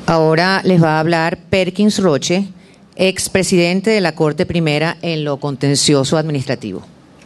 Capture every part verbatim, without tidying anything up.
Ahora les va a hablar Perkins Roche, expresidente de la Corte Primera en lo contencioso administrativo.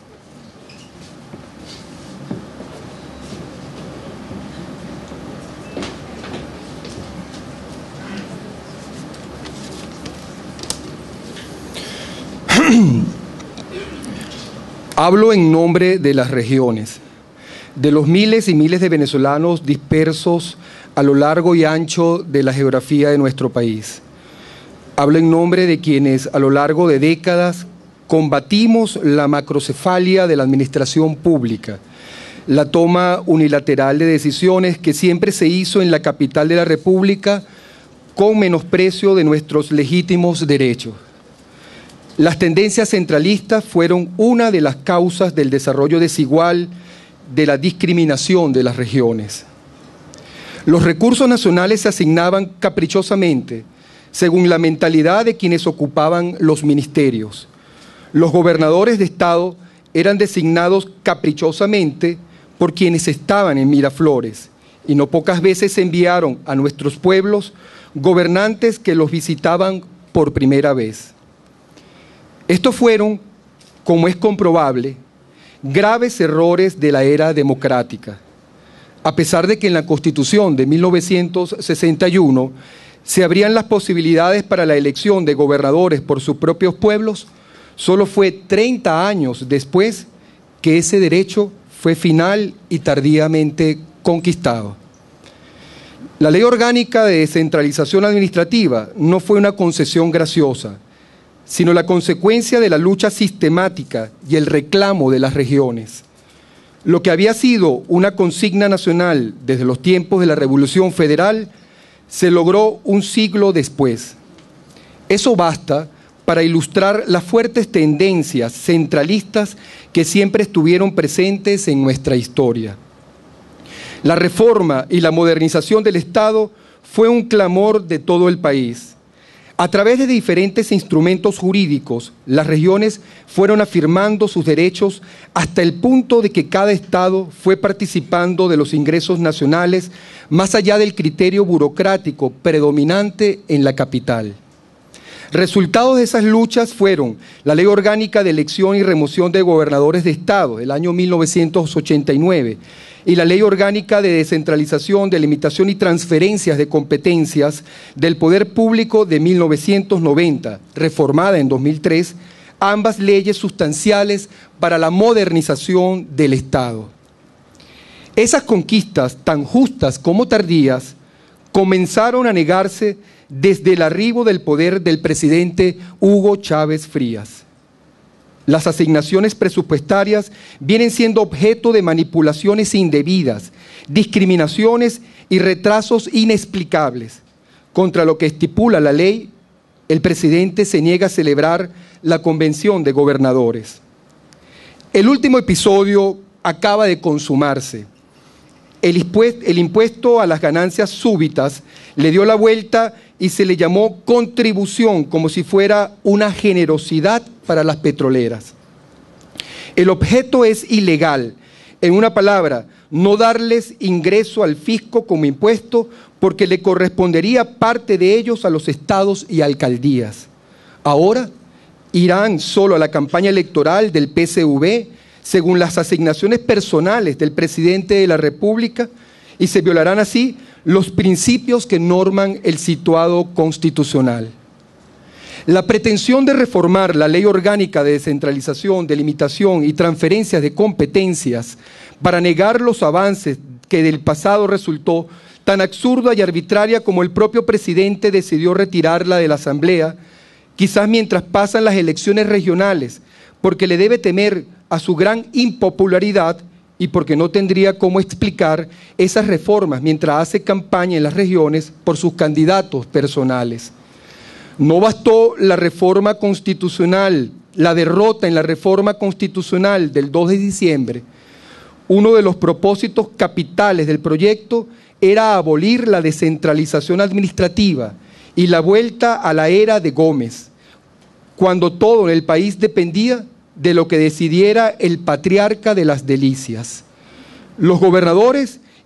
Hablo en nombre de las regiones, de los miles y miles de venezolanos dispersos a lo largo y ancho de la geografía de nuestro país. Hablo en nombre de quienes a lo largo de décadas combatimos la macrocefalia de la administración pública, la toma unilateral de decisiones que siempre se hizo en la capital de la República con menosprecio de nuestros legítimos derechos. Las tendencias centralistas fueron una de las causas del desarrollo desigual, de la discriminación de las regiones. Los recursos nacionales se asignaban caprichosamente, según la mentalidad de quienes ocupaban los ministerios. Los gobernadores de Estado eran designados caprichosamente por quienes estaban en Miraflores, y no pocas veces enviaron a nuestros pueblos gobernantes que los visitaban por primera vez. Estos fueron, como es comprobable, graves errores de la era democrática. A pesar de que en la Constitución de mil novecientos sesenta y uno se abrían las posibilidades para la elección de gobernadores por sus propios pueblos, solo fue treinta años después que ese derecho fue final y tardíamente conquistado. La Ley Orgánica de Descentralización Administrativa no fue una concesión graciosa, sino la consecuencia de la lucha sistemática y el reclamo de las regiones. Lo que había sido una consigna nacional desde los tiempos de la Revolución Federal se logró un siglo después. Eso basta para ilustrar las fuertes tendencias centralistas que siempre estuvieron presentes en nuestra historia. La reforma y la modernización del Estado fue un clamor de todo el país. A través de diferentes instrumentos jurídicos, las regiones fueron afirmando sus derechos hasta el punto de que cada estado fue participando de los ingresos nacionales más allá del criterio burocrático predominante en la capital. Resultados de esas luchas fueron la Ley Orgánica de Elección y Remoción de Gobernadores de Estado del año mil novecientos ochenta y nueve y la Ley Orgánica de Descentralización, Delimitación y Transferencias de Competencias del Poder Público de mil novecientos noventa, reformada en dos mil tres, ambas leyes sustanciales para la modernización del Estado. Esas conquistas, tan justas como tardías, comenzaron a negarse desde el arribo del poder del presidente Hugo Chávez Frías. Las asignaciones presupuestarias vienen siendo objeto de manipulaciones indebidas, discriminaciones y retrasos inexplicables. Contra lo que estipula la ley, el presidente se niega a celebrar la convención de gobernadores. El último episodio acaba de consumarse. El impuesto, el impuesto a las ganancias súbitas le dio la vuelta y se le llamó contribución, como si fuera una generosidad para las petroleras. El objeto es ilegal. En una palabra, no darles ingreso al fisco como impuesto porque le correspondería parte de ellos a los estados y alcaldías. Ahora irán solo a la campaña electoral del P S V según las asignaciones personales del presidente de la República y se violarán así los principios que norman el situado constitucional. La pretensión de reformar la Ley Orgánica de Descentralización, Delimitación y Transferencias de Competencias para negar los avances que del pasado resultó tan absurda y arbitraria como el propio presidente decidió retirarla de la Asamblea, quizás mientras pasan las elecciones regionales, porque le debe temer a su gran impopularidad y porque no tendría cómo explicar esas reformas mientras hace campaña en las regiones por sus candidatos personales. No bastó la reforma constitucional, la derrota en la reforma constitucional del dos de diciembre. Uno de los propósitos capitales del proyecto era abolir la descentralización administrativa y la vuelta a la era de Gómez, cuando todo en el país dependía de lo que decidiera el patriarca de las delicias. Los gobernadores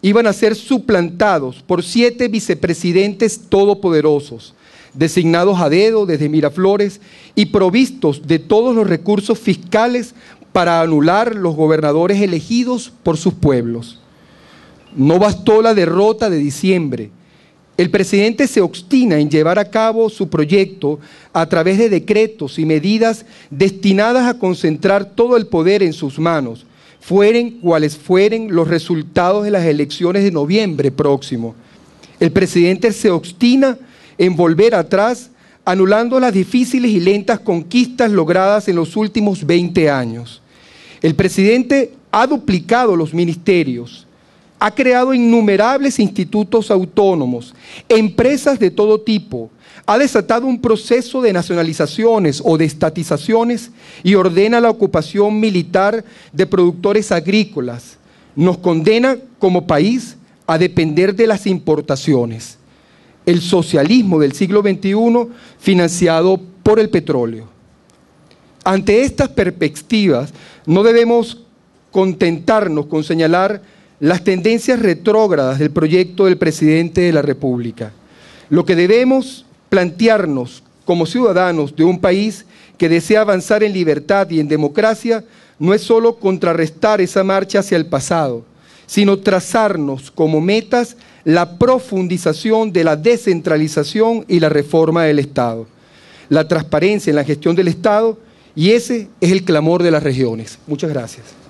iban a ser suplantados por siete vicepresidentes todopoderosos, designados a dedo desde Miraflores y provistos de todos los recursos fiscales para anular los gobernadores elegidos por sus pueblos. No bastó la derrota de diciembre. El presidente se obstina en llevar a cabo su proyecto a través de decretos y medidas destinadas a concentrar todo el poder en sus manos, fueren cuales fueren los resultados de las elecciones de noviembre próximo. El presidente se obstina en volver atrás, anulando las difíciles y lentas conquistas logradas en los últimos veinte años. El presidente ha duplicado los ministerios, ha creado innumerables institutos autónomos, empresas de todo tipo, ha desatado un proceso de nacionalizaciones o de estatizaciones y ordena la ocupación militar de productores agrícolas. Nos condena como país a depender de las importaciones. El socialismo del siglo veintiuno financiado por el petróleo. Ante estas perspectivas, no debemos contentarnos con señalar las tendencias retrógradas del proyecto del presidente de la República. Lo que debemos plantearnos como ciudadanos de un país que desea avanzar en libertad y en democracia no es solo contrarrestar esa marcha hacia el pasado, sino trazarnos como metas la profundización de la descentralización y la reforma del Estado, la transparencia en la gestión del Estado, y ese es el clamor de las regiones. Muchas gracias.